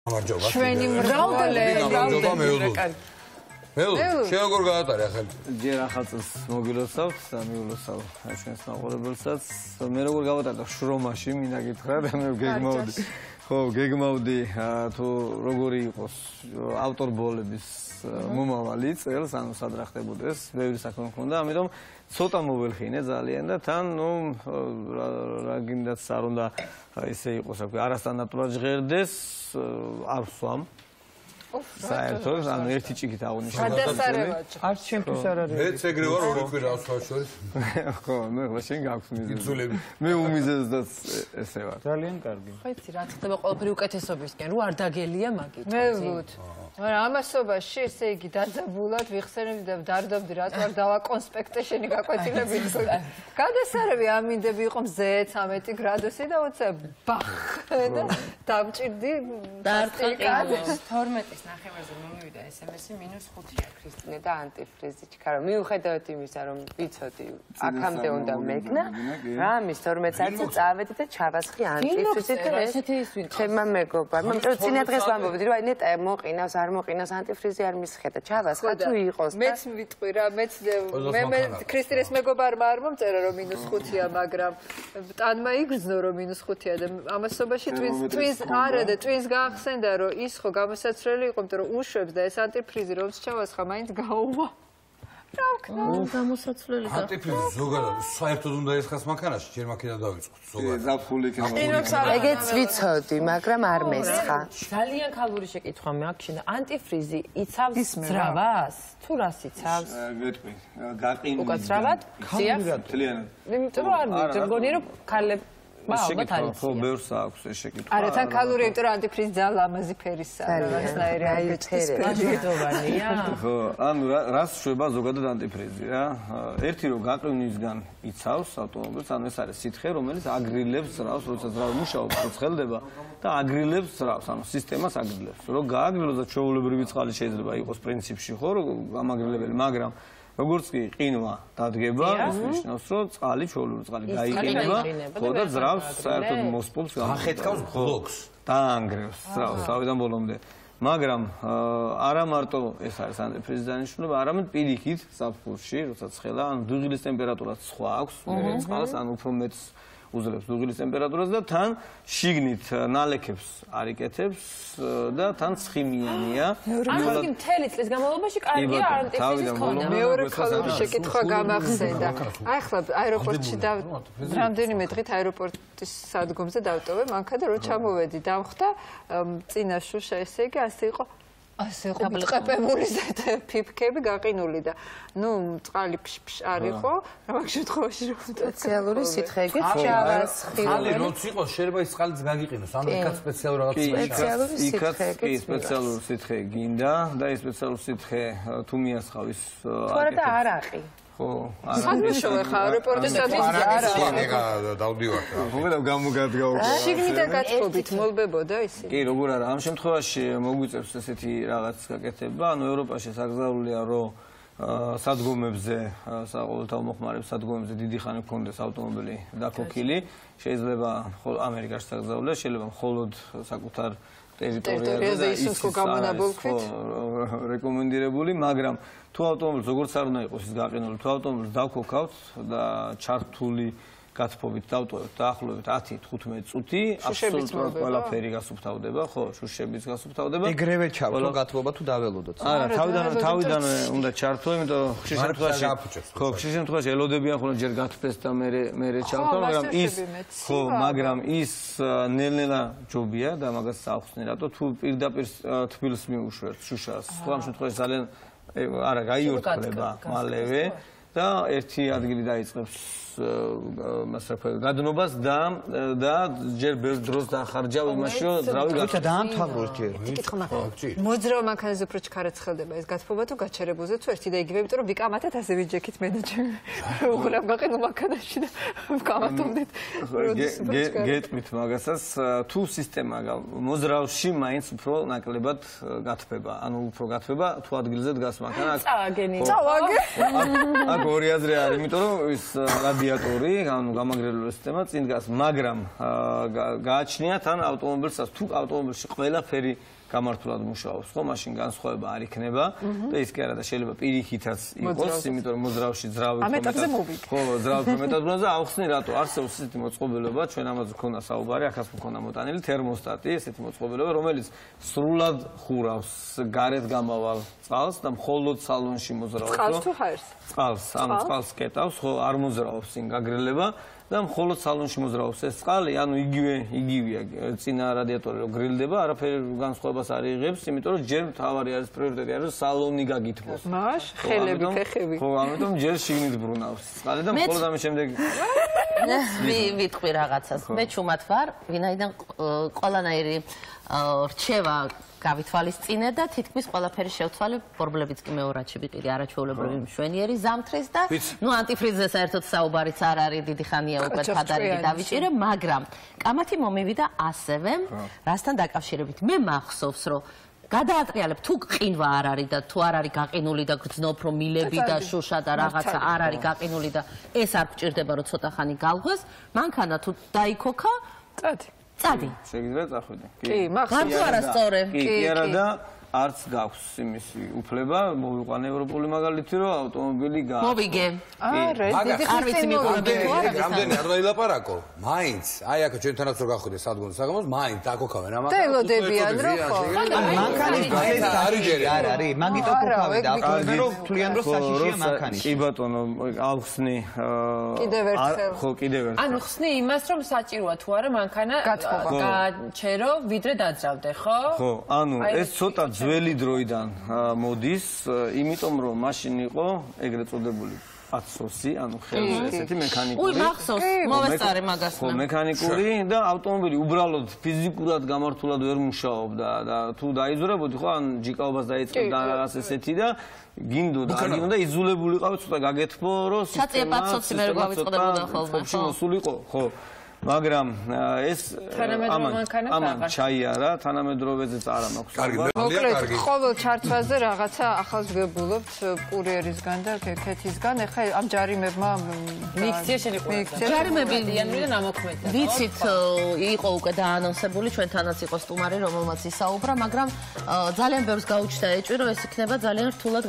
გამარჯობა. ჩვენი მრავლდება მეულო, შენ როგორ გაატარე ახლა? ჯერ ახალწელს მოგილოცავთ და მიულოცავ ჩვენს მაყურებელსაც. მე როგორ გავატარდა შრომაში, მინდა გითხრათ, მე გეგმავდი. ხო, გეგმავდი თუ როგორი იყოს ავტორბოლების მომავალი წელს, ანუ სად რა ხდებოდეს, ბევრი საქმე მქონდა, ამიტომ ცოტა მოველხინე ძალიან და თან, რა გინდათ არ უნდა ისე იყოს, რა ქვია, არასტანდარტულად ჟღერდეს, არ ვსვამ. საერთოდ, ანუ ერთი ჭიქით აღნიშნე. გადასარევად. არც ჩემთვის არ არის. მეც ეგრე ვარ ორი კვირა შორის. ხო, მე ხო შენ გაქვს მიზეზი. იცულები. მე უმიზეზდაც ესე ვარ. ძალიან კარგი. ხო იცი რა ხდება ყველაფერი უკეთესობისკენ, რო არ დაგელია მაგით. მე ვუთ. მაგრამ ამასობაში ესე იგი დაძაბულად ვიხსენებდი და ვდარდობდი რაც ვარ დავაკონსპექტე შენი გაკვეთილებით. გადასარევი ამინდები იყო მზე 13 გრადუსი და უცე ბახ და დამჭირდი დარტყა 12-ის ნახევარზე მომივიდა SMS-ი -5-ია ქრისტინე და ანტიფრიზი ჩქარო. მიუხედავად იმისა, რომ ვიცოდი, აქამდე უნდა მეკნა, რა მის 12 საათზე წავედი და ჩავასხი ანტიფრიზით და ესეთი ის ვინ ჩემმა მეგობარმა, იმიტომ რომ წინა დღეს ვამბობდი, რომ აი ნეტა მოყინავს, არ მოყინავს ანტიფრიზი არ მისხე და ჩავასხა თუ იყოს და მეც ვიტყვი რა, მეც მე ქრისტინეს მეგობარმა არ მომწერა რომ -5-ია, მაგრამ ტანმა იგრძნო რომ -5-ია და ამასობაში twins არა და twins გაახსენდა რომ ის ხო გამოსაცვლელი იყო, იმიტომ რომ უშვებს და ეს ანტიფრიზი რომც ჩავასხა, მაინც გაუვა. რა ვქნა? გამოსაცვლელი და ანტიფრიზი ზოგადად საერთოდ უნდა ესხას მანქანაში, ჯერ მაქენა დავიწყოთ ზოგადად. ზაფხული ეგეც ვიცოდი, მაგრამ არ მესხა. ძალიან ქალური შეკითხვა მე აქ შენდა. ანტიფრიზი იცავს ძრავას? თუ რას იცავს? გეტყვი, გაყინული. უკაცრავად? ხციას? მთლიანად. იმიტომ რომ არ ვიცი, მგონი რომ ქალებ ალბათ არის. ხო, ბევრს აქვს ეს შეკითხვა. არა, თან ქალური, იმიტომ რომ ანტიფრიზი ძალიან ლამაზი ფერისაა, რაღაცნაირი აჯილდოვანია. ხო, ანუ რას შვება ზოგადად ანტიფრიზი რა? ერთი რომ გაყინულისგან იცავს ავტომობილს, ანუ ეს არის სითხე, რომელიც აგრილებს ძრავს, როდესაც ძრავი მუშაობს, ცხელდება და აგრილებს ძრავს, ანუ სისტემას აგრილებს. რომ გააგრილოს და ჩვეულებრივი წყალი შეიძლება იყოს პრინციპში, ხო, გამაგრილებელი, მაგრამ როგორც კი ყინვა დადგება, ეს ნიშნავს, რომ წყალი, ჩვეულებრივი წყალი გაიყინება, ხო და ძრავს საერთოდ მოსპობს ახეთქავს ბლოკს. დაანგრევს ძრავს თავიდან ბოლომდე. მაგრამ არა მარტო ეს არის ანტიფრიზის დანიშნულება, არამედ პირიქით ზაფხულში, როდესაც ცხელა, ანუ დუღილის ტემპერატურაც სხვა აქვს, წყალს, ანუ უფრო მეტს უძლებს დუღილის ტემპერატურას და თან შიგნით ნალექებს არ იკეთებს და თან ცხიმიანია. ანუ კი მთელი წლის განმავლობაში კარგია ანტიფრიზის ქონა. მეორე ქალური შეკითხვა გამახსენდა. აი ახლა აეროპორტში რამდენიმე დღით აეროპორტის სადგომზე დავტოვე მანქანა და რო ჩამოვედი დამხვდა წინა შუშა ესე იგი ასე იყო ბუტყეპებული ფიფქები გაყინული და ნუ წყალი ფშფშ არ იყო რა მაგ შემთხვევაში რომ სპეციალური სითხე ეგეც ჩავასხი. ხალი როც იყოს შეიძლება ის წყალიც გაგიყინოს, ანუ იქაც სპეციალური რაღაც სპეციალური სითხე კი სპეციალური სითხე გინდა და ეს სპეციალური სითხე თუ მიასხავ ის თორე და არაყი. ხო, სადმშოვე ხა აეროპორტის სადმშოვე არა დავდივარ. მოგედა გამოგადგაო. შიგნიდან გათხოვით მოლბებოდა ისე? კი, როგორ არა, ამ შემთხვევაში მოგვიწევს ესეთი რაღაც გაკეთება, ანუ ევროპაში საგზავრულია, რომ სადგომებზე, საყოველთაო მოხმარების სადგომებზე დიდი ხანი გქონდეს ავტომობილი დაქოქილი, შეიძლება ამერიკაში საგზავრია, შეიძლება მხოლოდ საკუთარ ტერიტორიაზე ის ხო გამონაბოლქვით რეკომენდირებული, მაგრამ თუ ავტომობილს როგორც არ უნდა იყოს ის გაყინული, თუ ავტომობილს დავქოქავთ და ჩართული გათბობით დავტოვებთ დაახლოებით 10-15 წუთი, აბსოლუტურად ყველაფერი გასუფთავდება, ხო, შუშებიც გასუფთავდება. ეგრევე ჩავთო გათბობა თუ დაველოდოთ. არა, თავიდან უნდა ჩართო, იმიტომ ხშირ შემთხვევაში ხო, ხშირ შემთხვევაში ელოდებიან ხოლმე ჯერ გათბეს და მე ჩავთო, მაგრამ ის ნელ-ნელა ჯობია და მაგას საახსნი რატო თუ პირდაპირ თბილს მიუშვერთ შუშას. სხვა შემთხვევაში ძალიან არა გაიორთქლება მალევე და ერთი ადგილი დაიწყებს გადნობას და ჯერ ბევრ დროს დაახარჯავ იმაში რომ ძრავი გაჩა დაამთავროს ჯერ. მოძრავ მანქანაზე უფრო ჩქარა ცხელდება ეს გათბობა თუ გაჩერებულზე თუ ერთი და იგივე, იმიტომ რომ ვიკამათეთ ასე ვიჯექით მე და ჩემი. უღრა გაყინულ მანქანაში და ვკამათობდით. გეტყვით მაგასაც თუ სისტემა მოძრავში მაინც უფრო ნაკლებად გათბება, ანუ უფრო გათბება თუ ადგილზე დგას მანქანა. წავაგე. აქ ორი აზრი არის, იმიტომ რომ ის რადიატორი, ანუ გამაგრებული სისტემა წინ დგას, მაგრამ გააჩნიათ ან ავტომობილსაც თუ ავტომობილში ყველაფერი გამართულად მუშაობს, ხო, მაშინ განსხვავება არ იქნება და ის კი არა და შეიძლება პირიქითაც იყოს, იმიტომ რომ მოძრავში ძრავი ამ ეტაპზე მოვიგე. ხო, ძრავი მეტად ბრუნდა და ავხსნი რატო არსებობს ესეთი მოწყობილობა, ჩვენ ამაზე გქონდა საუბარი, ახაც მქონდა მოტანილი თერმოსტატი, ესეთი მოწყობილობა, რომელიც სრულად ხურავს გარეთ გამავალ წყალს და მხოლოდ სალონში მოძრაობს. წყალს თუ ჰაერს? წყალს, ამ წყალს კეტავს, ხო, არ მოძრაობს წინ გაგრილება და მხოლოდ სალონში მოძრაობს ეს წყალი, ანუ იგივეა წინა რადიატორი რო გრილდება, არაფერი განსხვავებას არ იღებს, იმიტომ რომ ჯერ თავარი არის პრიორიტეტი არის სალონი გაგითბოს. მაშ ხელები, ფეხები. ხო, ამიტომ ჯერ შიგნით ბრუნავს წყალი და მხოლოდ ამის შემდეგ ვიტყვი რაღაცას. მე ჩუმად ვარ, ვინაიდან ყველანაირი რჩევა გავითვალისწინე და თითქმის ყველაფერი შევცვალე, ბორბლებიც კი მეორადში ვიყიდი არაჩვეულებრივი მშვენიერი ზამთრის და ნუ ანტიფრიზზე საერთოდ საუბარიც არ არის, დიდი ხანია უკვე ხადარები დავიჭირე, მაგრამ კამათი მომივიდა ასევე, რასთან დაკავშირებით. მე მახსოვს, რომ გადაატრიალებ თუ ყინვა არ არის და თუ არ არის გაყინული და გრძნობ რომ მილები და შუშა და რაღაცა არ არის გაყინული და ეს არ გჭირდება რომ ცოტა ხანი galvas, მანქანა თუ დაიქოქა, წადი. შეგიძლია წახვიდე. კი, მახსოვს. გართო არასწორი. კი, არა და არც გაქვს იმისი უფლება, მოვიყვანე ევროპული მაგალითი, რომ ავტომობილი გააქვს. მოვიგე. დიდი ხანი მოვიგე. რამდენი არ დაილაპარაკო. მაინც, აი აქ ჩვენ თანაც რო გახვიდე სადგომს საღამოს, მაინც დაკოქავენ ამას. და ელოდებიან რო ხო. მანქანის ეს არ არის, მაგიტო კოქავი და ავტომობილი რო თვლიან რომ საშიშია მანქანის. კი ბატონო, ავხსნი კიდევ ერთხელ. ხო, კიდევ ერთხელ. ანუ ხსნი იმას რომ საჭიროა თუ არა მანქანა გაჩერო, ვიდრე დაძრავდე, ხო? ხო, ანუ ეს ცოტა ძველი დროიდან მოდის, იმიტომ რომ მაშინ იყო ეგრეთ წოდებული პაცოსი, ანუ ხელზე ესეთი მექანიკური. უი, მახსოვს, მოვესწარე მაგას. ხო, მექანიკური და ავტომობილი უბრალოდ ფიზიკურად გამართულად ვერ მუშაობდა და თუ დაიძვრებოდი, ხო, ან ჯიკაობას დაიწყებდა რაღაც ესეთი და გინდოდა, არ გინდოდა იძულებულიყავი ცოტა გაგეთბო, რომ საწია პაცოსი მე რო გავიწყდებოდა ხოლმე, ხო, მოსულიყო, ხო. მაგრამ ეს ამან ჩაიარა, თანამედროვეზეც არა მაქვს. კარგი, მოკლედ, ყოველ ჩართვაზე რაღაცა ახალს ვგებულობთ კურიერისგან და ქეთისგან. ეხლა ამ ჯარიმებმა მიქცია შენიყვება. ჯარიმები იანვრიდან ამოქმედა. ვიცით, იყო უკვე დაანონსებული, ჩვენთანაც იყო სტუმარი, რომელმაც ისაუბრა, მაგრამ ძალიან ბევრს გაუჩნდა ეჭვი, რომ ეს იქნება ძალიან რთულად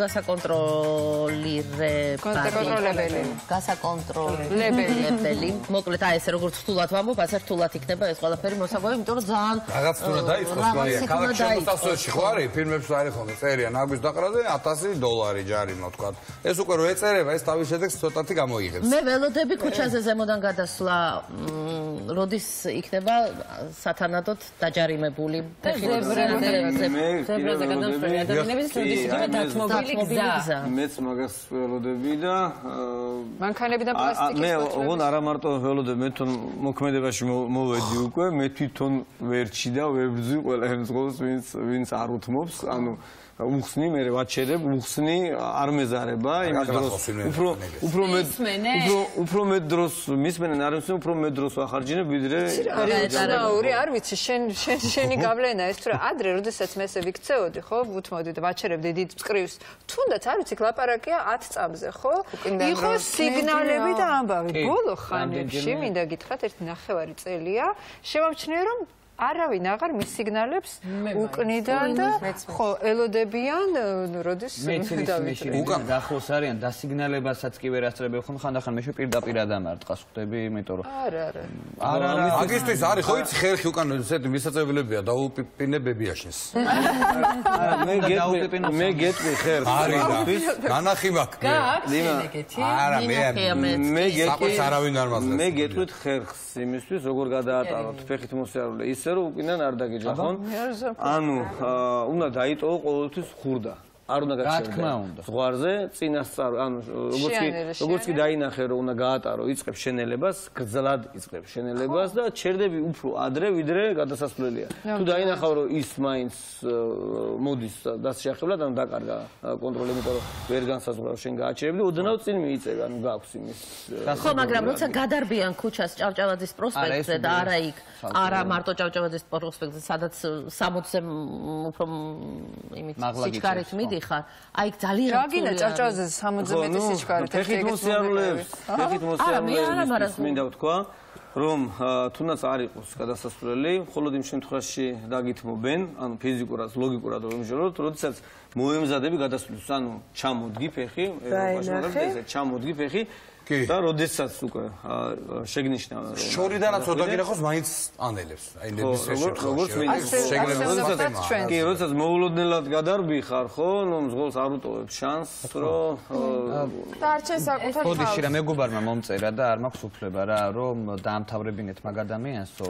გასაკონტროლებელი. მოკლედ, აი ესე როგორც რთულად ვამბობ, ასე რთულად იქნება ეს ყველაფერი მოსაგვარი, იმიტომ რომ ძალიან რაღაც თუნდა დაიწყოს მარია. ქალაქ შემოსასვლელში ხო არის, ფილმებში არის ხოლმე წერიან აგვისტ დაყრაზე $1000 ჯარიმა თქვა. ეს უკვე რო ეწერება, ეს თავის შედეგს ცოტათი გამოიღებს. მე ველოდები ქუჩაზე ზემოდან გადასვლა, როდის იქნება სათანადოდ დაჯარიმებული. ზებრაზე გადამსვლელი ადამიანების როდის იქნება დათმობილი გზა. მეც მაგას ველოდები და მანქანებიდან პლასტიკის მე ოღონ არა მარტო ველოდები, მე თვითონ მოქმედებაში მოვედი უკვე, მე თვითონ ვერჩი და ვებრძვი ყველა ხელმძღვანელს, ვინც არ უთმობს, ანუ უხსნი, მე ვაჩერებ, უხსნი არ მეზარება, იმის დროს უფრო მეტ დროს მისმენენ, არ მისმენენ, უფრო მეტ დროს ვახარჯინებ, ვიდრე არის, არ ვიცი, შენი გავლენა ეს თუ რა, ადრე, როდესაც მე ესე ვიქცეოდი, ხო, უთმოდი და ვაჩერებდი დიდ წყრივს, თუნდაც არ ვიცი, ლაპარაკია 10 წამზე, ხო? იყო სიგნალები და ამბავი. ბოლო ხანებში, მინდა გითხრათ, ერთი ნახევარი წელია, შევამჩნიე, რომ არავინ აღარ მისიგნალებს უკნიდან და ხო ელოდებიან როდის დავიწყე. უკან ახლოს არიან დასიგნალებასაც კი ვერ ასწრებენ ხომ ხანდახან მე პირდაპირ დამარტყას ხვდები, იმიტომ რომ არა. აგისთვის არის ხო იცი ხერხი უკან ესეთი მისაწევლებია და უპინებებია შენს. მე გეტყვი ხერხს. არის განახი მაქვს. არა მე გეტყვი არავინ არ მაძლევს. მე გეტყვით ხერხს იმისთვის როგორ გადაატაროთ ფეხით მოსიარულე ისე რომ უკიდან არ დაგეჯახონ. ანუ უნდა დაიტოვო ყოველთვის ხურდა. არ უნდა გაქცევდე ზღვარზე წინასწარ ანუ როგორც კი დაინახე რომ უნდა გაატარო იწყებს შენელებას გძლად იწყებს შენელებას და ჩერდები უფრო ადრე ვიდრე გადასასვლელია თუ დაინახავ რომ ის მაინც მოდის დასშახებლად ანუ დაკარგა კონტროლი იმიტომ რომ ვერ განსაზღვრავ შენ გააჩერებდი ოდნავ წინ მიიწევი ანუ გაქვს იმის ხო მაგრამ როცა გადარბიან ქუჩას ჭავჭავაძის პროსპექტზე და არა იქ არა მარტო ჭავჭავაძის პროსპექტზე სადაც 60-ზე უფრო იმით სიჩქარით მიდი ხარ. აი ძალიან რაგინა ჭავჭავაძე 60 მეტი სიჩქარით ფეხით მოსიარულეებს მინდა ვთქვა რომ თუნდაც არ იყოს გადასასვლელი, მხოლოდ იმ შემთხვევაში დაგითმობენ, ანუ ფიზიკურად, ლოგიკურად რომ ვიმჟღავნოთ, როდესაც მოემზადები გადასვლას, ანუ ჩამოდგი ფეხი, ჩამოდგი ფეხი და როდესაც უკვე შეგნიშნა შორიდანაც ოდაგინახოს მაინც ანელებს. აი ნებისმიერ შემთხვევაში. კი, როდესაც მოულოდნელად გადარბი ხარ, ხო, ნუ მზღოლს არ უტოვებ შანსს, რომ დარჩენ საკუთარ თავს. ხოდიში რა მეგობარმა მომწერა და არ მაქვს უფლება რა, რომ დაამთავრებინეთ მაგ ადამიანსო,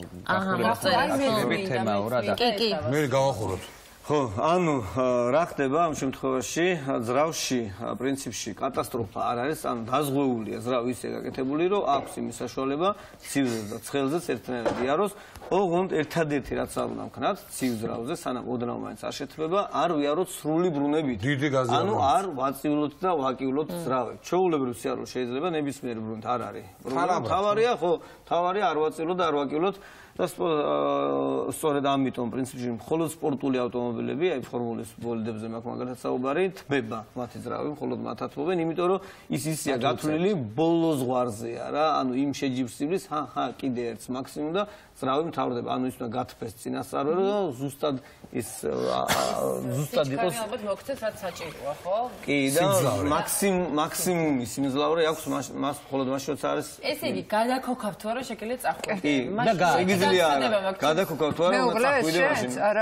აჰა, თემაო რა და კი. მე გავახუროთ. ხო, ანუ რა ხდება ამ შემთხვევაში ძრავში პრინციპში კატასტროფა არ არის, ანუ დაზღვეულია ძრავი ისე გაკეთებული, რომ აქვს იმის საშუალება ცივზე და ცხელზე ერთნაირად იაროს, ოღონდ ერთადერთი რაც არ უნდა ვქნათ ცივ ძრავზე, სანამ ოდნავ მაინც არ შეթվება, არ ვიაროთ სრული ბრუნებით. დიდი გაზიარება. ანუ არ ვაწივლოთ და ვაკივლოთ ძრავებს. ჩვეულებრივ სიარული შეიძლება ნებისმიერ ბრუნთ არ არის. თავარია, ხო, თავარია არ ვაწივლოთ და არ ვაკივლოთ. და სწორედ ამიტომ პრინციპში მხოლოდ სპორტული ავტომობილები, აი ფორმულის ბოლიდებზე მაქვს მაგალითად საუბარი, თბება მათი ძრავი, მხოლოდ მათ ათმობენ, იმიტომ რომ ის ისია გათვლილი ბოლო ზღვარზეა რა, ანუ იმ შეჯიბრსივლის, კიდე ერთს მაქსიმუმ და ძრავი მთავრდება, ანუ ის უნდა გათფეს წინასწარვე და ზუსტად ის ზუსტად იყოს. ალბათ მოგცეთ რაც საჭიროა, ხო? კი, და მაქსიმუმი სიმძლავრე აქვს მას მხოლოდ მაშინ როცა არის. ესე იგი, გადაქოქავთ თუ არა შეგიძლიათ წახვიდეთ. კი, და შეგიძლია გადაქოქავთ თუ არა, წახვიდე მაშინ. არა,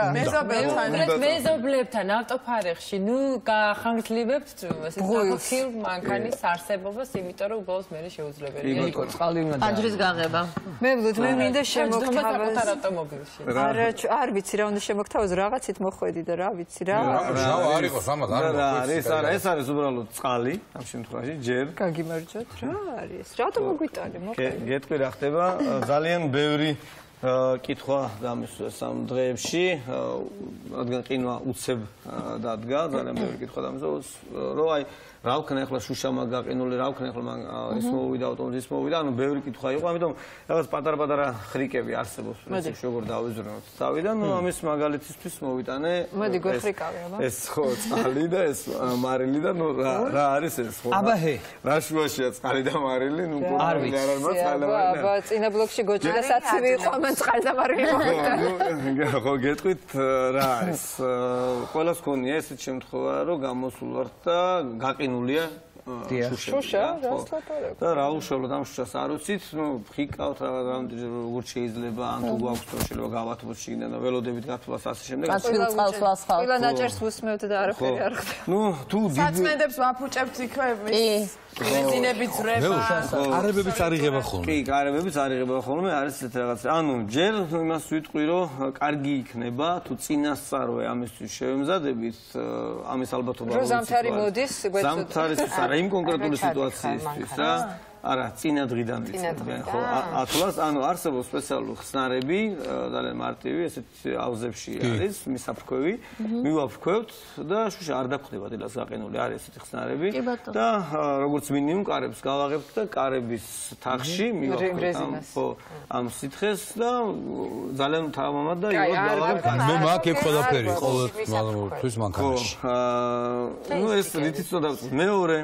მეზობლებთან ავტოფარეხში, ნუ გახანგრძლივებთ გაქოქილ მანქანის არსებობას, იმიტომ რომ უბრალოდ მე შეუძლებელია. წყალი უნდა აჯრის გაღება. მე მინდა შემოგთავაზ. არა, არ ვიცი რა უნდა შემოგთავაზ, რაღაცით მოხვედი და რა ვიცი რა. არ იყოს ამას არ არის, არა, ეს არის უბრალოდ წყალი ამ შემთხვევაში, ჯერ. გაგიმარჯვოთ, რა არის? რატომ მოგვიტანე, მოკლედ. გეტყვი რა ხდება, ძალიან ბევრი კითხვა დამისვეს ამ დღეებში, რადგან ყინვა უცებ დადგა, ძალიან ბევრი კითხვა დამისვეს, რომ აი რა ვქნა ახლა შუშა მაგ გაყინული, რა ვქნა ახლა ის მოვიდა ავტომობილი, ის მოვიდა, ანუ ბევრი კითხვა იყო, ამიტომ რაღაც პატარ-პატარა ხრიკები არსებობს, პრინციპში როგორ დავიზრუნოთ. თავიდან ამის მაგალითისთვის მოვიტანე მოდი გვეხრიკავი, აბა. ეს ხო წყალი და ეს მარილი და ნუ რა არის ეს ხო? აბაჰე. რა შუაშია წყალი და მარილი, ნუ არ ვიცი. აბა, წინა ბლოკში გოჯი და საცივი იყო, ამან წყალი და მარილი მოვიდა. ხო, გეტყვით რა არის? ყველას ქონია ესეთ შემთხვევა, რომ გამოსულ ვარ და გაყინულია შუშა, და რა უშუალოდ ამ შუშას არ ვიცით, ნუ ხიკავთ როგორ შეიძლება, ან თუ გვაქვს თუ შეიძლება გავათბოთ შიგნიდან და ველოდებით გათვლას ასე შემდეგ. გაცვილ წყალს ვასხავთ. ყველა ნაჭერს ვუსმევთ და არაფერი არ ხდება. ნუ თუ საწმენდებს ვაფუჭებთ იქვე ბენზინები ძრება. კარებებიც არ იღება ხოლმე. კი, კარებებიც არ იღება ხოლმე, არის ესეთ რაღაც. ანუ ჯერ იმას ვიტყვი, რომ კარგი იქნება თუ წინასწარვე ამისთვის შევემზადებით, ამის ალბათობა რომ ზამთარი მოდის, გვეცოთ. ზამთარისთვის არა, იმ კონკრეტული სიტუაციისთვის რა. არა, წინა დღიდან ვიცი. ხო, ათვლას, ანუ არსებობს სპეციალური ხსნარები, ძალიან მარტივი, ესეთ აუზებში არის, მისაფრქვევი. მივაფრქვევთ და შუშა არ დაგხვდება დილას გაყინული, არის ესეთი ხსნარები და როგორც მინიმუმ კარებს გავაღებთ და კარების თაღში მივაფრქვევთ ამ სითხეს და ძალიან თავმამად და იოთ გავაღებთ. მე მაგ ეგ ყველაფერი ყოველთვის მანქანაში. ნუ ეს რითიც უნდა დავწერ. მეორე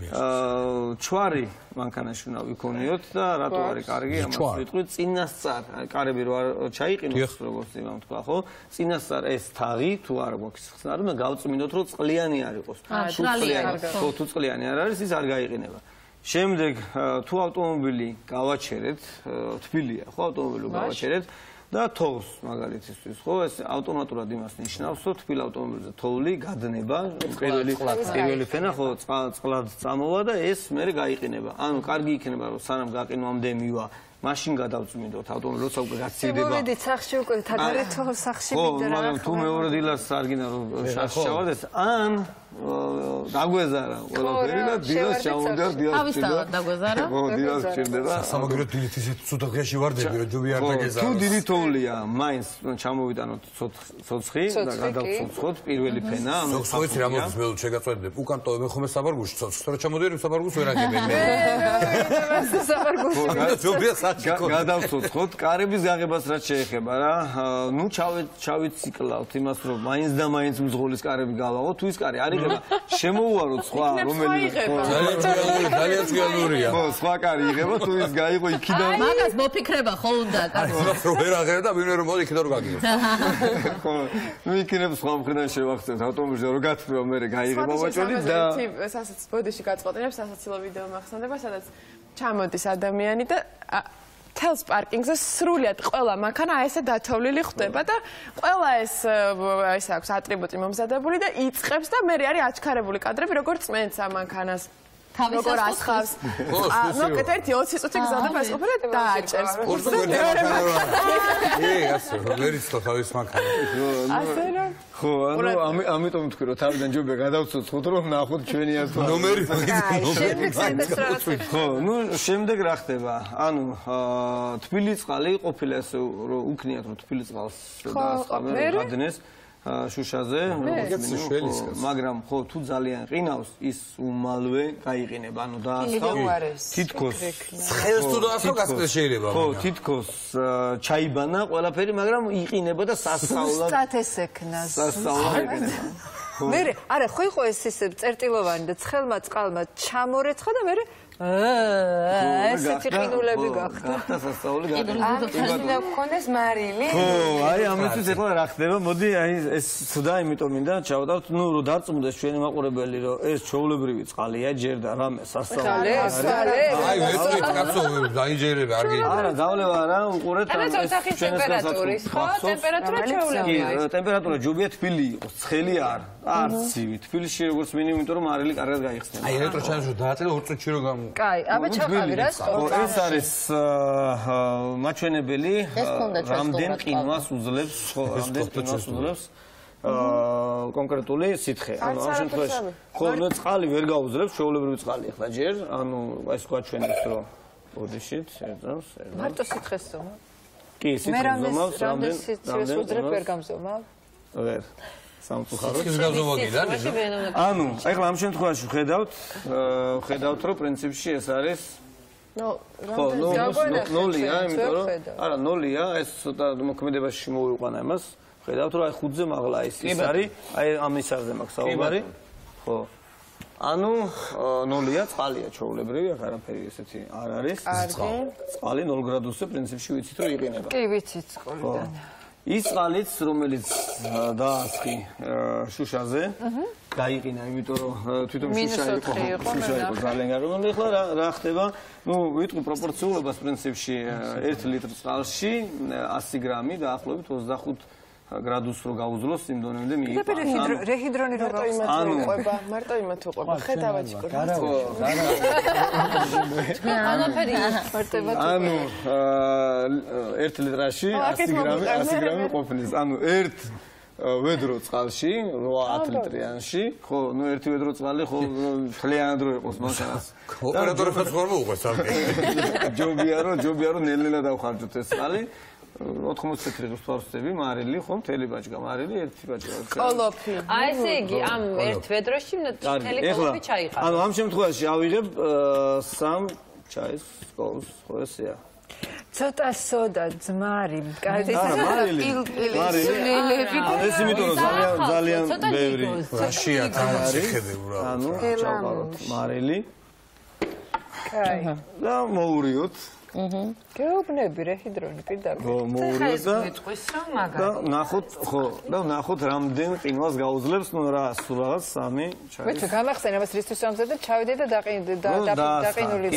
ჩვარი მანქანაში უნდა ვიქონიოთ და რატო არის კარგი ამას ვიტყვი წინასწარ კარები რო არ ჩაიყინოს როგორც იმამ თქვა ხო წინასწარ ეს თაღი თუ არ გვაქვს ხსნარი უნდა გავწმინდოთ რომ წყლიანი არ იყოს ხო თუ წყლიანი არ არის ის არ გაიყინება შემდეგ თუ ავტომობილი გავაჩერეთ თბილია ხო ავტომობილი გავაჩერეთ და თოვს მაგალითისთვის ხო ეს ავტომატურად იმას ნიშნავს რომ თბილ ავტომობილზე თოვლი გადნება პირველი ფენა ხო წყლად წამოვა და ეს მე გაიყინება ანუ კარგი იქნება რომ სანამ გაყინვამდე მივა მაშინ გადავწმინდოთ ავტომობილი როცა უკვე გაცივდება მოვიდით სახში უკვე თაგარე თოვლ სახში მიდრა ხო მაგრამ თუ მეორე დილას არ გინდა რომ შაშ შევარდეს ან დაგვეზარა ყველაფერი და დილას ჩამოვიდა დილას ავისთავად დაგვეზარა ხო დილას ჩერდება სამაგრო დილით ისეთ ცუდად ღეში ვარდები რომ ჯობი არ დაგეზაროს თუ დილით თოვლია მაინც ჩამოვიტანოთ ცოცხი და გადავცოცხოთ პირველი ფენა ანუ ცოცხი რა მოდის მე შეგაწოდებ უკან ტოვებენ ხომ ეს საბარგულში ცოცხს თორე ჩამოდიოდნენ საბარგულს ვერ აგებენ საბარგულში ჯობია გადავცოცხლოთ კარების გაღებას რაც შეეხება რა. ნუ ჩავიციკლავთ იმას რომ მაინც და მაინც მძღოლის კარები გავაღოთ. თუ ის კარი არ იღება, შემოუაროთ სხვა რომელიმე. ძალიან ძლიერია. ხო, სხვა კარი იღება, თუ ის გაიღო იქიდან. მაგას მოფიქრება ხო უნდა კაცო. ვერ აღერა და ვინმე რომ მოდი იქიდან რომ გაგიღოს. ხო, ნუ იქნებ სხვა მხრიდან შევახცევთ ავტომობილში რომ გათხრა მე გაიღება ბაჭოდი და სასაც ბოდიში გაწყობინებ სასაცილო ვიდეო მახსენდება, სადაც ჩამოდის ადამიანი და თელს პარკინგზე სრულად ყველა მანქანა ესე დათოვლილი ხდება და ყველა ეს აქვს ატრიბუტი მომზადებული და იწყებს და მე არის აჩქარებული კადრები როგორც წმენს ამ მანქანას როგორ ასხავს. ნოკეთ ერთი 20 წუთი გზადდება ეს ყოფილი და დააჭერს. ასე ვერ იცოდა თავის მანქანა. ასე რომ ხო, ანუ ამიტომ თქვი რომ თავიდან ჯობია გადავცოცხლოთ რომ ნახოთ ჩვენი ასო ნომერი. ხო, ნუ შემდეგ რა ხდება? ანუ თბილისწყალი ყოფილა ასე რომ უქნიათ რომ თბილისწყალს გადაასყამენ შუშაზე, მაგრამ ხო თუ ძალიან ყინავს ის უმალვე გაიყინება, ანუ დაასხავს თითქოს ხელს თუ დაასხავ გასწრებს შეიძლება. ხო, თითქოს ჩაიბანა ყველაფერი, მაგრამ იყინება და სასწაულად სათეს ექნას. სასწაულად იყინება. მე არა, ხო იყო ეს ისე წერტილოვანი და ცხელმა წყალმა ჩამორეცხა და მე ესეთი ყინულები გახდა. სასწაული და გქონდეს მარილი. ხო, აი ამისთვის ეხლა რა ხდება? მოდი აი ეს ცუდა, იმიტომ მინდა ჩავდავთ, ნუ რომ დარწმუნდეს ჩვენი მაყურებელი, რომ ეს ჩაოლებრივი წყალია, ჯერ და რამე სასწაული არის. აი ვეწვით კაცო, დაინჯერები არ გინდა. არა, დავლევა რა, უყურეთ ამ ოთახის ტემპერატურის, ხო? ტემპერატურა ჩაოლებრივია. ტემპერატურა ჯობია თბილი იყოს, ცხელი არ. არც ცივი. თბილისში როგორც მინიმუმ, იმიტომ რომ მარილი კარგად გაიხსნება. აი ელექტროჩანაში დააწელა 2 წუთში რომ გამ კაი, აბა ჩაყავი რა სპორტი. ეს არის მაჩვენებელი, რამდენ ყინვას უძლებს, რამდენ ყინვას უძლებს კონკრეტული სითხე. ანუ ამ შემთხვევაში ხო, ნუ წყალი ვერ გაუძლებს, ჩვეულებრივი წყალი ახლა ჯერ, ანუ ეს გვაჩვენებს რომ ბოდიშით ერთავს. მარტო სითხეს ზომა? კი, სითხეს ზომავს, რამდენ სითხეს უძლებს ვერ გამზომავ? ვერ. სამწუხაროდ. ის გაზომა გიდა? ანუ, ეხლა ამ შემთხვევაში ხედავთ, რომ პრინციპში ეს არის ხო, ნოლია, იმიტომ რომ არა, ნოლია, ეს ცოტა მოქმედებაში მოვიყვანა იმას. ხედავთ, რომ აი 5-ზე მაღლა ის არის, აი ამის არზე მაქვს საუბარი. ხო. ანუ ნოლია, წყალია ჩაოლებრივი, აქ არაფერი ესეთი არ არის. წყალი 0 გრადუსზე პრინციპში ვიცით, რომ იყინება. კი, ვიცით წყალიდან. ის წყალიც, რომელიც დაასხი შუშაზე, გაიყინა, იმიტომ რომ თვითონ შუშა იყო ძალიან გაგონილი. ახლა რა ხდება? ნუ ვიტყვი პროპორციულობას პრინციპში 1 ლიტრ წყალში 100 გრამი დაახლოებით 25 გრადუსს რო გაუძლოს იმ დონემდე მიიღება. რეჰიდრონი რო გაქვს. მარტო იმათ უყვება. ხედავად შეკორა. ხო, ანაფერი მარტებად. ანუ 1 litrაში 100 გრამი ყოფნის. ანუ 1 ვედრო წყალში 8 ლიტრიანში, ხო, ნუ 1 ვედრო წყალი ხო ხლიანად რო იყოს მანქანას. ოპერატორებს ხომ მოუყვეს ამკე. ჯობია რომ ნელ-ნელა დავხარჯოთ ეს წყალი. 80 წუთი ვსვარწები მარილი, ხო, მთელი ბაჭკა მარილი, ერთი ბაჭკა. კოლოფი. აი ესე იგი, ამ 1 ვედროში მთელი კოლოფი ჩაიყარა. ანუ ამ შემთხვევაში ავიღებ 3 ჩაის კოლოს, ხო ესეა. ცოტა სოდა ძმარი, კარგი. მარილი. ეს იმიტომ რომ ძალიან ბევრი რაშია თამაში ხედე უბრალოდ. ანუ ჩავყაროთ მარილი. კაი. და მოურიოთ. გეუბნები რეჰიდრონი პირდაპირ. ხო, მოურიოთ და ვიტყვის რომ მაგარი. და ნახოთ, ხო, და ნახოთ რამდენ ყინვას გაუძლებს, ნუ რა, სულ რაღაც 3 ჩაი. ვეცო გამახსენე ამას რისთვის ამზადე, ჩავიდე და დაყინული.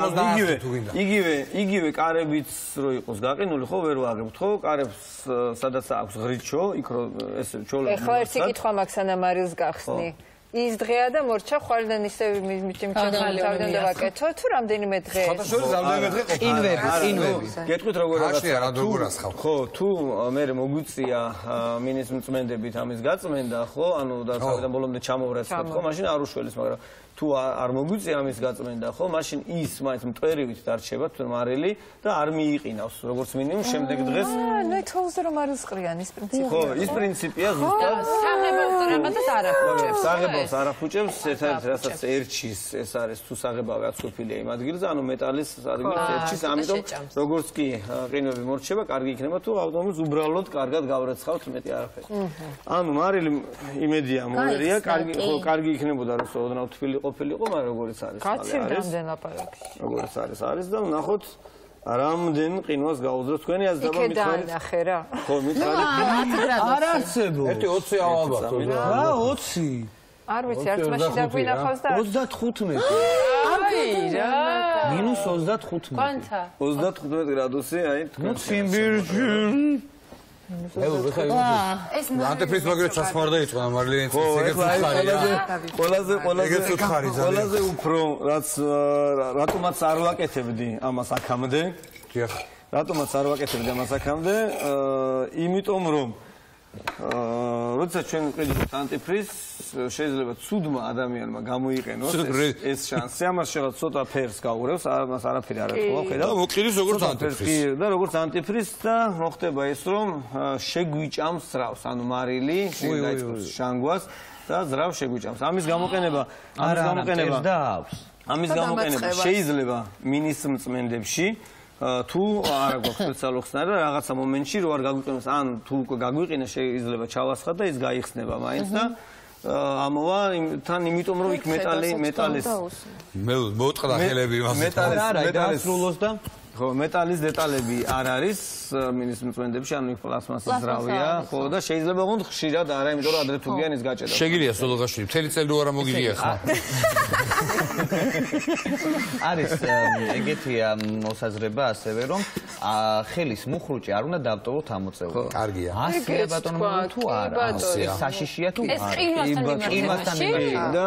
იგივე კარებიც რო იყოს გაყინული, ხო, ვერ ვაღებთ, ხო, კარებს სადაც აქვს ღრიჩო, იქ რო ესე ჩოლები. ეხლა ერთი კითხვა მაქვს ანა მარილს გახსნი. ის დღეა და მორჩა ხვალიდან ისე თავიდან დავაკეთო თუ რამდენიმე დღე. ხათაშორის რამდენიმე დღე ყოფილა. ყინვები. გეტყვით როგორ რაღაცა რა დოგურასხავ. ხო, თუ მე მოგვიწია მინის მწმენდებით ამის გაწმენდა, ხო, ანუ და თავიდან ბოლომდე ჩამოვრეცხოთ, ხო, მაშინ არ უშველის, მაგრამ თუ არ მოგვიწია ამის გაწმენდა, ხო, მაშინ ის მაინც მტვერივით დარჩება მარილი და არ მიიყინავს, როგორც მინიმუმ შემდეგ დღეს. ნუ თხოვზე რომ არის ყრიან ის პრინციპია. ხო, ის პრინციპია ზუსტად. საღებავ დროებადაც არ აფუჭებს. საღებავ მეტალს არ ახუჭებს, ერთ-ერთი რასაც ერჩის, ეს არის თუ საღებავი აწყოფილია იმ ადგილზე, ანუ მეტალის ადგილს ერჩის, ამიტომ როგორც კი ყინვები მორჩება, კარგი იქნება თუ ავტომობილს უბრალოდ კარგად გავრეცხავთ, მეტი არაფერი. ანუ მარილი იმედია მოერია, კარგი იქნებოდა რომ ოდნავ თბილი ყოფილიყო, მაგრამ როგორც არის, გაცილდამდენ ლაპარაკი. როგორც არის და ნახოთ რამდენ ყინვას გაუძლევთ თქვენი აზრით იქე დაანახე რა. ხო, მითხარით. არ არსებობს. ერთი 20 ავალბათ. რა 20? არ ვიცი, არც მაშინ დაგვინახავს და 35. აი რა. -35. Quanta? 35 გრადუსი, აი თქვენ. სიმბირჯი. ეს ანტიფრის მაგერად ჩასხმარდა იყო მარილიანი ეგეც უცხარია. ყველაზე უფრო რაც რატომაც არ ვაკეთებდი ამას აქამდე. დიახ. რატომაც არ ვაკეთებდი ამას აქამდე? იმიტომ რომ როდესაც ჩვენ ვყიდით ანტიფრის შეიძლება ცუდმა ადამიანმა გამოიყენოს ეს შანსი. ამას შეიძლება ცოტა ფერს გაურევს, ამას არაფერი არ ეთქვა, ხედავ? და მოყიდის როგორც ანტიფრის. და როგორც ანტიფრის და მოხდება ეს რომ შეგვიჭამს ზრავს, ანუ მარილი დაიწყოს შანგვას და ზრავს შეგვიჭამს. ამის გამოყენება შეიძლება მინის მწმენდებში თუ არ გვაქვს სპეციალური ხსნა და რაღაცა მომენტში რო არ გაგვიყენოს ან თუ გაგვიყენა შეიძლება ჩავასხათ და ის გაიხსნება მაინც და ამოვა თან იმიტომ რომ იქ მეტალის მე მოვწყდა ხელები იმას მეტალის სრულოს და ხო მეტალის დეტალები არ არის მინის მწვენდებში ანუ იქ პლასმასის ზრავია ხო და შეიძლება ოღონდ ხშირად არა იმიტომ რომ ადრე თუ გიან ის გაჭედა შეგიძლია სულოღაშვილი მთელი წელი რო არა მოგიგია ხა არის ეგეთია მოსაზრება ასევე რომ ხელის მუხრუჭი არ უნდა დავტოვოთ ამოწეულობა კარგია ასია ბატონო თუ არა საშიშია თუ ეს ყინვასთან და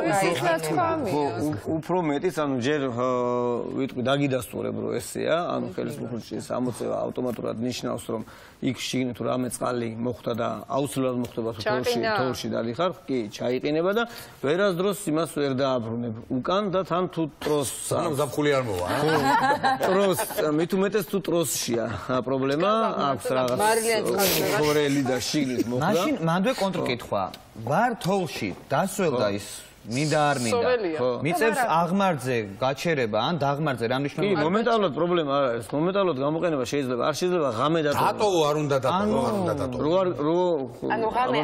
უფრო მეტიც ანუ ჯერ ვიტყვი დაგიდასტურებ რომ ესეა ანუ ხელის მუხრუჭის ამოწევა ავტომატურად ნიშნავს რომ იქ შიგნით თუ რამე წყალი მოხვდა და აუცილებლად მოხდება თუ თოვლში დალიხარ კი ჩაიყინება და ვერასდროს იმას ვერ დააბრუნებ უკან და თან თუ ტროს ანუ ზაფხული არ მოვა ტროს მით უმეტეს თუ ტროსშია პრობლემა აქვს რაღაც ხორელი და შიგნით მოხდა მაშინ მანდვე კონტრკითხვა ვარ თოვლში დასველდა ის მინდა არ მინდა მიწევს აღმართზე გაჩერება ან დაღმართზე რა მნიშვნელობა კი მომენტალურად პრობლემა არ არის მომენტალურად გამოყენება შეიძლება არ შეიძლება ღამე დატოვო დატოვო არ უნდა დატოვო არ უნდა დატოვო ანუ ღამე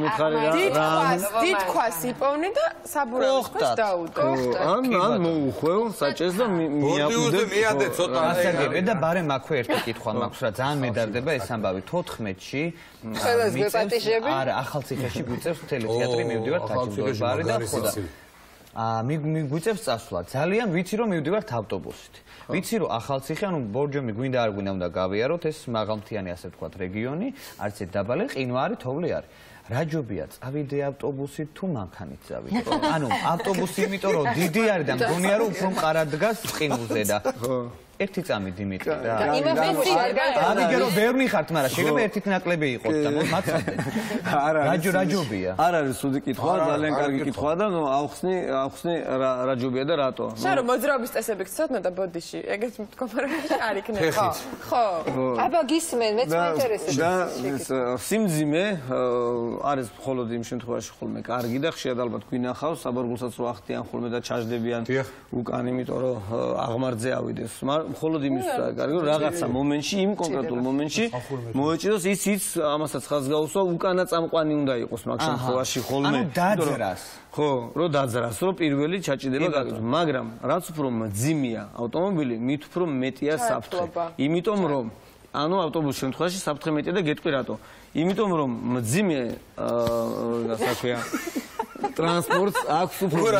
დიდქვას იპოვნე და საბურავის ქვეშ დაუდო ან მოუხვევ საჭეს და მიაკუდე მიადე ცოტა ასაგებე და ბარემ აქვე ერთი კითხვა მაქვს რა ძალიან მედარდება ეს ამბავი 14-ში ხელას გეპატიჟები არა ახალციხეში გვიწევს მთელი თეატრი მივდივართ აჩუმბარი და ხოდა მიგვიწევს წასვლა. ძალიან ვიცი რომ მივდივართ ავტობუსით. ვიცი რომ ახალციხე, ანუ ბორჯომი გვინდა არ გვინდა უნდა გავიაროთ ეს მაღალმთიანი ასე ვთქვათ რეგიონი, არც ერთ დაბალი ყინვა არის, თოვლი არის. რა ჯობია წავიდე ავტობუსით თუ მანქანით წავიდე? ანუ ავტობუსი იმიტომ რომ დიდი არის და მგონია რომ უფრო მყარად დგას ყინულზე და ერთი წამი დიმიტრი რა. ამიგე რომ ბევრი ხართ, მაგრამ შეიძლება ერთით ნაკლები იყოთ და მოცადე. რა ჯობია? არ არის სუდი კითხვა, ძალიან კარგი კითხვაა და ნუ ავხსნი რა ჯობია და რატო. შენ რომ მოძრაობის წესები გცოდნა და ბოდიში, ეგეც მდგომარეობაში არ იქნება. ხო. აბა გისმენ, მეც მაინტერესებს. და სიმძიმე არის მხოლოდ იმ შემთხვევაში ხოლმე კარგი და ხშირად ალბათ გვინახავს, საბორგულსაც რო ახდიან ხოლმე და ჩაждდებიან უკან, იმიტომ რომ აღმართზე ავიდეს. მხოლოდ იმის კარგი რომ რაღაცა მომენტში იმ კონკრეტულ მომენტში მოეჭიდოს ისიც ამასაც ხაზს გაუსვა უკანა წამყვანი უნდა იყოს მაგ შემთხვევაში ხოლმე ანუ დაძრას ხო რომ დაძრას რომ პირველი ჩაჭიდება გაკეთოს მაგრამ რაც უფრო მძიმეა ავტომობილი მით უფრო მეტია საფრთხე იმიტომ რომ ანუ ავტობუსის შემთხვევაში საფრთხე მეტია და გეტყვი რატო იმიტომ რომ მძიმე გასაქვია ტრანსპორტს აქვს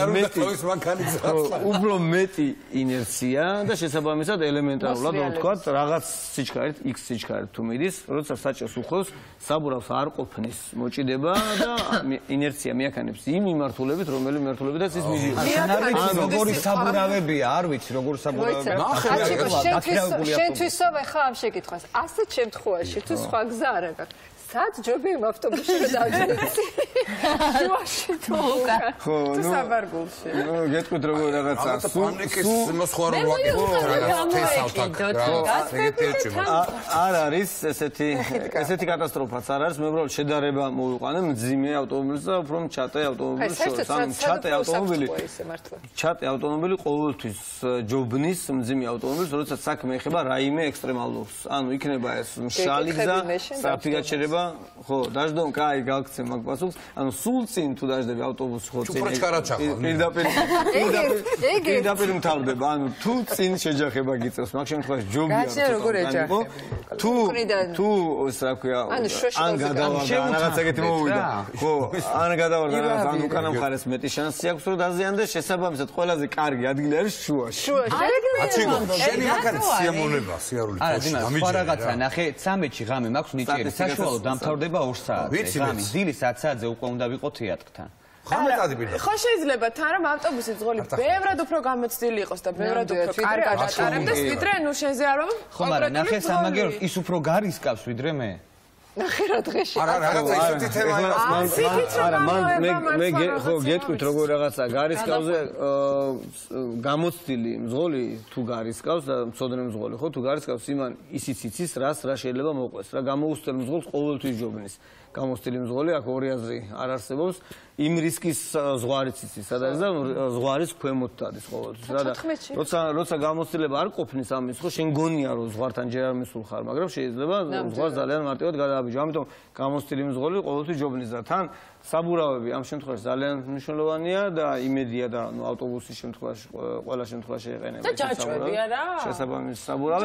უფრო მეტი ინერცია და შესაბამისად ელემენტარულად ვთქვათ რაღაც სიჩქარით X სიჩქარით თუ მიდის, როდესაც საჭიროს უხევს, საბურავს არ ყოფნის მოჭიდება და ინერცია მიაქანებს იმ მიმართულებით, რომელი მიმართულებითაც ის მიდის. როგორი საბურავებია, არ ვიცი, როგორი საბურავებია. შენთვისով ეხა ამ შეკითხვას. ასეთ შემთხვევაში თუ სხვა გზა არ აქვს. სად ჯობია ავტობუსში რომ დავჯერდე? შუაში თუ უკან. ხო, თუ საბარგულში. ნუ გეტყვით როგორ რაღაცა. პანიკის მოსხوارო ვაკეთებ რაღაც თესავთაკ. ეგეთი ეჭვი. არ არის ესეთი კატასტროფაც არ არის, მე უბრალოდ შედარება მოვიყვანე მძიმე ავტომობილს და უფრო მჩატე ავტომობილის შორის. ანუ მჩატე ავტომობილი ყოველთვის ჯობნის მძიმე ავტომობილს, როდესაც საქმე ეხება რაიმე ექსტრემალურს. ანუ იქნება ეს მშრალი გზა, სწრაფი გაჩერება, ხო, დაждом, კაი, გავქცე მაგ პასუხს. ანუ სულ წინ თუ დაждები ავტობუსს ხო წინ. პირდაპირ მთავრდება, ანუ თუ წინ შეჯახება გიწევს, მაგ შემთხვევაში ჯობია რომ თუ ის რა ქვია, ან გადავარდა, რაღაც ეგეთი მოვიდა. ხო, ან გადავარდა, ან უკანა მხარეს მეტი შანსი აქვს რომ დაზიანდეს, შესაბამისად ყველაზე კარგი ადგილი არის შუაში. აჩიგო, შენი მაგარი სიამოვნება, სიარული არა, დინა, სხვა რაღაცა ნახე, 13-ში ღამე მაქვს ნიჭიერი, საშუალო დამთავრდება 2 საათზე. ღამის დილის 10 საათზე უკვე უნდა ვიყო თეატრთან. ხო შეიძლება თან რომ ავტობუსი ძღოლი ბევრად უფრო გამოცდილი იყოს და ბევრად უფრო კარგად ატარებდეს ვიდრე ნუ შენზე არ ვარ ხო მაგრამ ნახე სამაგეროს ის უფრო გარისკავს ვიდრე მე ნახე რა დღეში არა რაღაცა ისეთი თემა არა მე ხო გეტყვით როგორ რაღაცა გარისკავზე გამოცდილი მძღოლი თუ გარისკავს და მცოდნე მძღოლი ხო თუ გარისკავს იმან ისიც იცის რა შეიძლება მოყვეს რა გამოუსწრებ მძღოლს ყოველთვის ჯობნის გამოცდილი მძღოლი აქ ორი აზრი არ არსებობს იმ რისკის ზღვარიც იცის სადაც და ზღვარის ქვემოთ დადის ყოველთვის რა და როცა გამოცდილება არ ყოფნის ამის ხო შენ გონია რომ ზღვართან ჯერ არ მისულ ხარ მაგრამ შეიძლება ზღვარს ძალიან მარტივად გადააბიჯო ამიტომ გამოცდილი მძღოლი ყოველთვის ჯობნის და თან საბურავები ამ შემთხვევაში ძალიან მნიშვნელოვანია და იმედია და ნუ ავტობუსის შემთხვევაში ყველა შემთხვევაში ეყენება და ჯაჭვები არა შესაბამის საბურავი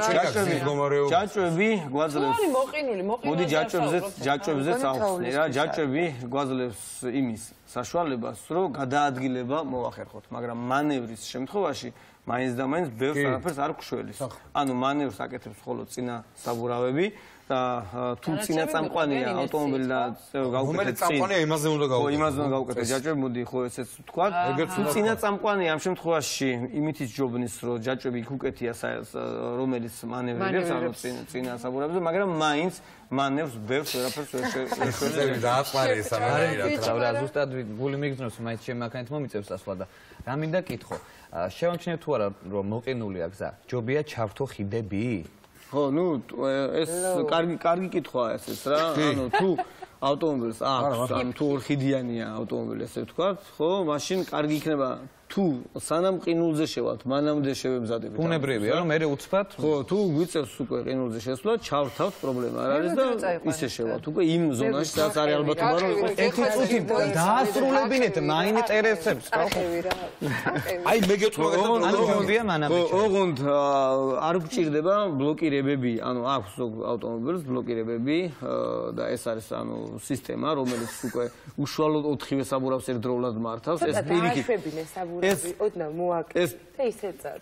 ჯაჭვები გვაძლევს მოდი ჯაჭვებზეც ავხსნი რა ჯაჭვები გვაძლევს იმის საშუალებას რომ გადაადგილება მოახერხოთ მაგრამ მანევრის შემთხვევაში მაინც და მაინც ბევრს არაფერს არ გშველის ანუ მანევრს აკეთებს მხოლოდ წინა საბურავები და თუ წინა წამყვანია ავტომობილი და გავუკეთეთ წინ წამყვანია იმაზე უნდა გავუკეთეთ ხო იმაზე უნდა გავუკეთეთ ჯაჭვები მოდი ხო ესეც თქვა თუ წინა წამყვანია ამ შემთხვევაში იმითიც ჯობნის რომ ჯაჭვები იქ უკეთია რომელიც მანევრირებს ანუ წინა საბურავებზე მაგრამ მაინც მანევრს ბევრს ვერაფერს ვერ შეიძლება დააწყარიეს ამერიკა რა ზუსტად გული მიგრძნობს მაინც შემაქანით მომიწევს ასვლა და რა მინდა კითხო შევამჩნევ თუ არა რომ მოყინულია გზა ჯობია ჩავთო ხიდები ხო, ნუ ეს კარგი კითხვაა ესეც რა. ანუ თუ ავტომობილს აქვს, ან თუ ორხიდიანია ავტომობილი, ესე ვთქვათ, ხო, მაშინ კარგი იქნება თუ სანამ ყინულზე შევალთ, მანამდე შევემზადებით. ბუნებრივია, რომ მე უცბად, ხო, თუ გვიწევს უკვე ყინულზე შესვლა, ჩავთავთ, პრობლემა არ არის და ისე შევალთ. უკვე იმ ზონაში, სადაც არის ალბათობა, რომ იყოს ერთი წუთი დაასრულებინეთ მაინტერესებს, ხო? აი მე გეტყვა გონდია მანამდე. ოღონდ არ გვჭირდება ბლოკირებები, ანუ აქვს ავტომობილს ბლოკირებები და ეს არის ანუ სისტემა, რომელიც უკვე უშუალოდ 4-ვე საბურავს ერთდროულად მართავს, ეს პირიქით ეს ოდნა მოაკეთე ისე წად.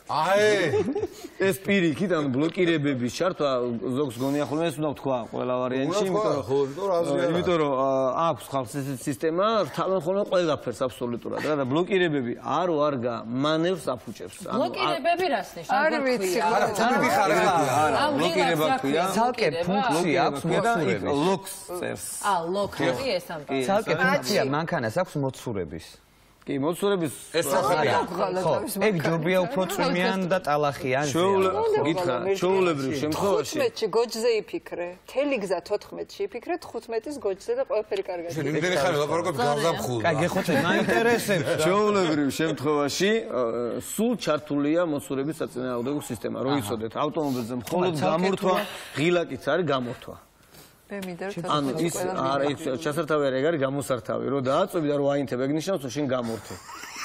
ეს პირიქით ან ბლოკირებების ჩართვა ზოგს გონია ხოლმე ეს უნდა ვთქვა ყველა ვარიანტში, იმიტომ რომ აქვს ხალხს ესეთი სისტემა, თავენ ხოლმე ყველაფერს აბსოლუტურად რა და ბლოკირებები არ ვარგა მანევრს აფუჭებს. ბლოკირებები რას ნიშნავს? არ ვიცი. არა, თუნდი ხარ არა, ბლოკირება ქვია. ცალკე ფუნქცია აქვს მოცურების. ლოკს წერს. ლოკი ეს ამ. ცალკე ფუნქცია მანქანას აქვს მოცურების. კი, მოცურების ეს სახია. ხო, ეგ ჯობია უფრო წვიმიან და ტალახიან. გითხრა, ჩვეულებრივ შემთხვევაში 15-ში გოჯზე იფიქრე. თელი გზა 14-ში იფიქრე, 15-ის გოჯზე და ყველაფერი კარგად. იმდენი ხარ ლაპარაკობ გაზაფხულდა. კაი, გეხოცე, მაინტერესებს. ჩვეულებრივ შემთხვევაში სულ ჩართულია მოცურების საწინააღმდეგო სისტემა. რო იცოდეთ, ავტომობილზე მხოლოდ გამორთვა, ღილაკიც არის გამორთვა. მე მინდა რომ ანუ ის არა ის ჩასართავი არ არის გამოსართავი რო დააწვევი და რო აინთებ ეგ ნიშნავს რომ შენ გამორთე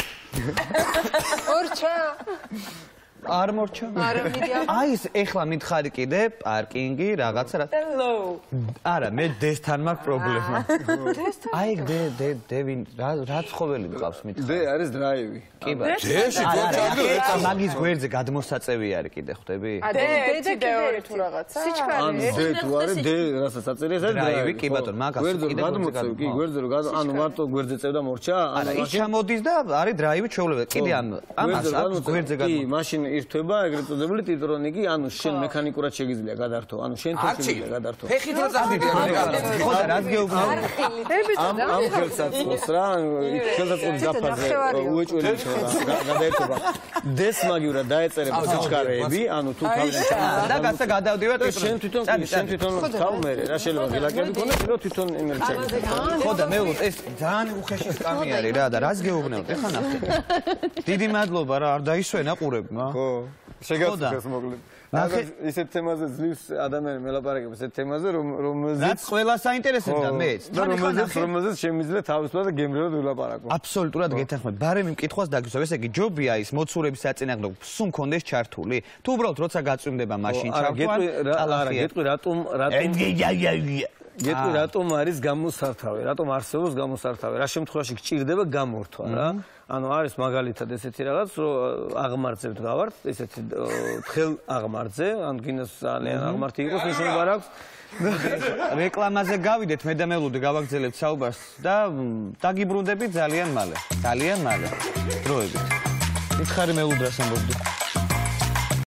ორჩა არ მორჩა არა მიდია აი ეს ეხლა მითხარი კიდე პარკინგი რაღაცა რა არა მე დესთან მაქვს პრობლემა აი დევინ რა ცხოველი მყავს მითხარი დე არის დრაივი კი ბატონო დეში გოჭა მაგის გვერდზე გადმოსაწევი არის კიდე ხვდები დე ორი თუ რაღაცა ან დე თუ არის დე რასაც აწერია ეს დრაივი კი ბატონო მაგას კიდე გადმოწევი კი გვერდზე რომ ანუ მარტო გვერდზე წევდა მორჩა არა ის ჩამოდის და არის დრაივი ჩვეულებრივ კიდე ამას აქვს გვერდზე კი მაშინ ირთვება ეგრეთ წოდებული ტიტრონიკი, ანუ შენ მექანიკურად შეგიძლია გადართო, ანუ შენ თვითონ შეგიძლია გადართო. ფეხით რო წავიდე ხო და რაც გეუბნები. ამ ხელსაწყოს რა, ხელსაწყოების დაფაზე უეჭველი გადაერთობა. დესმაგივრად დაეწერება სიჩქარეები, ანუ თუ თავიდან და გაცა გადავდივარ შენ თვითონ თავ მე რა შეიძლება გილაკები ქონდეს, რომ თვითონ იმერჩა. ხო და მე ვუყ ეს ძალიან უხეში სკამი არის რა და რაც გეუბნებთ ეხლა ნახეთ. დიდი მადლობა რა არ დაისვენა ყურებმა. ხო. შეგაცდეთ მოკლედ. ნახეთ ისეთ თემაზე ძლივს ადამიანი მელაპარაკებს ესეთ თემაზე რომელზეც რაც ყველა საინტერესებდა მეც. და რომელზეც შემიძლია თავისუფლად და გემრიელად ვილაპარაკო. აბსოლუტურად გეთანხმებ. ბარემი მკითხვას დაგისვევ. ესე იგი ჯობია ის მოცურების საწინააღმდეგო სულ მქონდეს ჩართული. თუ უბრალოდ როცა გაწვიმდება მაშინ ჩართვან. არა, გეტყვი რატომ არის გამოსართავი? რატომ არსებობს გამოსართავი? რა შემთხვევაში გჭირდება გამორთვა რა? ანუ არის მაგალითად ესეთი რაღაც, რომ აღმართებთ გავართ, ესეთი თხელ აღმართზე, ან გინდა ძალიან აღმართი იყოს, ნიშნობა რა აქვს. რეკლამაზე გავიდეთ, მე და მელუდი გავაგრძელებთ საუბარს და დაგიბრუნდებით ძალიან მალე. ძალიან მალე. დროებით. მითხარი მელუდას ამბობდი.